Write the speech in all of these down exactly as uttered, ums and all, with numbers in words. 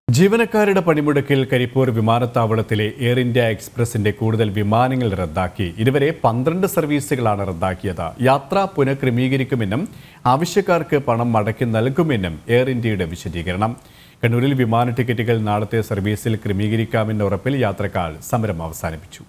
ജീവനക്കാരുടെ പണിമുടക്കിൽ കരിപ്പൂർ വിമാനത്താവളത്തിലെ എയർ ഇന്ത്യ എക്സ്പ്രസിന്റെ കൂടുതൽ വിമാനങ്ങൾ റദ്ദാക്കി. ഇതുവരെ പന്ത്രണ്ട് സർവീസുകളാണ് റദ്ദാക്കിയത്. യാത്ര പുനഃക്രമീകരിക്കുമെന്നും ആവശ്യക്കാർക്ക് പണം മടക്കി നൽകുമെന്നും എയർ ഇന്ത്യയുടെ വിശദീകരണം. കണ്ണൂരിൽ വിമാന ടിക്കറ്റുകൾ നാളത്തെ സർവീസിൽ ക്രമീകരിക്കാമെന്ന ഉറപ്പിൽ യാത്രക്കാർ സമരം അവസാനിപ്പിച്ചു.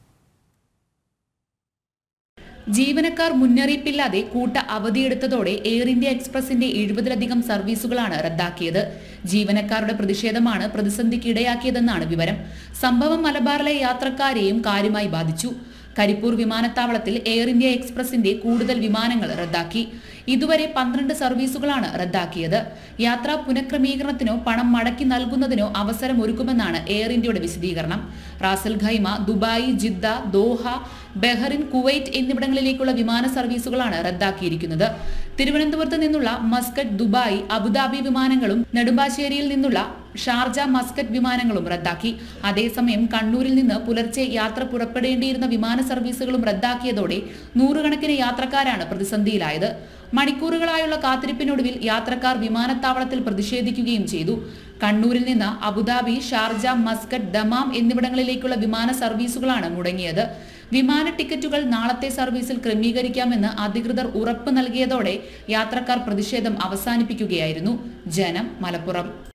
ജീവനക്കാർ മുന്നറിയിപ്പില്ലാതെ കൂട്ട അവധിയെടുത്തതോടെ എയർ ഇന്ത്യ എക്സ്പ്രസിന്റെ എഴുപതിലധികം സർവീസുകളാണ് റദ്ദാക്കിയത്. ജീവനക്കാരുടെ പ്രതിഷേധമാണ് പ്രതിസന്ധിക്ക് ഇടയാക്കിയതെന്നാണ് വിവരം. സംഭവം മലബാറിലെ യാത്രക്കാരെയും കാര്യമായി ബാധിച്ചു. കരിപ്പൂർ വിമാനത്താവളത്തിൽ എയർ ഇന്ത്യ എക്സ്പ്രസിന്റെ കൂടുതൽ വിമാനങ്ങൾ റദ്ദാക്കി. ഇതുവരെ പന്ത്രണ്ട് സർവീസുകളാണ് റദ്ദാക്കിയത്. യാത്രാ പുനഃക്രമീകരണത്തിനോ പണം മടക്കി നൽകുന്നതിനോ അവസരം ഒരുക്കുമെന്നാണ് എയർ ഇന്ത്യയുടെ വിശദീകരണം. Ras al Khaimah, Dubai, Jeddah, Doha, Bahrain, Kuwait എന്നിവിടങ്ങളിലേക്കുള്ള വിമാന സർവീസുകളാണ് റദ്ദാക്കിയിരിക്കുന്നത്. തിരുവനന്തപുരത്ത് നിന്നുള്ള മസ്കറ്റ്, ദുബായ്, അബുദാബി വിമാനങ്ങളും നെടുമ്പാശ്ശേരിയിൽ നിന്നുള്ള ഷാർജ, മസ്കറ്റ് വിമാനങ്ങളും റദ്ദാക്കി. അതേസമയം കണ്ണൂരിൽ നിന്ന് പുലർച്ചെ യാത്ര പുറപ്പെടേണ്ടിയിരുന്ന വിമാന സർവീസുകളും റദ്ദാക്കിയതോടെ നൂറുകണക്കിന് യാത്രക്കാരാണ് പ്രതിസന്ധിയിലായത്. മണിക്കൂറുകളായുള്ള കാത്തിരിപ്പിനൊടുവിൽ യാത്രക്കാർ വിമാനത്താവളത്തിൽ പ്രതിഷേധിക്കുകയും ചെയ്തു. കണ്ണൂരിൽ നിന്ന് അബുദാബി, ഷാർജ, മസ്കറ്റ്, ദമാം എന്നിവിടങ്ങളിലേക്കുള്ള വിമാന സർവീസുകളാണ് മുടങ്ങിയത്. വിമാന ടിക്കറ്റുകൾ നാളത്തെ സർവീസിൽ ക്രമീകരിക്കാമെന്ന് അധികൃതർ ഉറപ്പ് നൽകിയതോടെ യാത്രക്കാർ പ്രതിഷേധം അവസാനിപ്പിക്കുകയായിരുന്നു. ജനം, മലപ്പുറം.